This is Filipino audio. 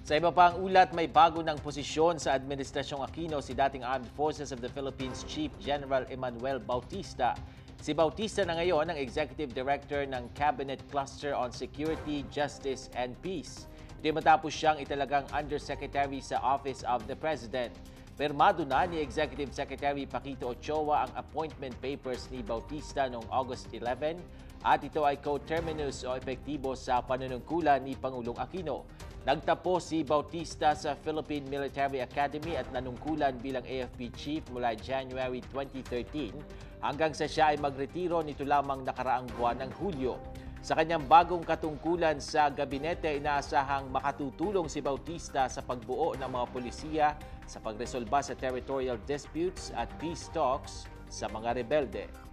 Sa iba pang ulat, may bago ng posisyon sa Administrasyong Aquino si dating Armed Forces of the Philippines Chief General Emmanuel Bautista. Si Bautista na ngayon ang Executive Director ng Cabinet Cluster on Security, Justice and Peace. Ito matapos siyang italagang Undersecretary sa Office of the President. Pirmado na ni Executive Secretary Paquito Ochoa ang appointment papers ni Bautista noong August 11 at ito ay co-terminus o epektibo sa panunungkulan ni Pangulong Aquino. Nagtapos si Bautista sa Philippine Military Academy at nanungkulan bilang AFP Chief mula January 2013 hanggang sa siya ay magretiro nito lamang nakaraang buwan ng Hulyo. Sa kanyang bagong katungkulan sa gabinete, inaasahang makatutulong si Bautista sa pagbuo ng mga polisiya sa pagresolba sa territorial disputes at peace talks sa mga rebelde.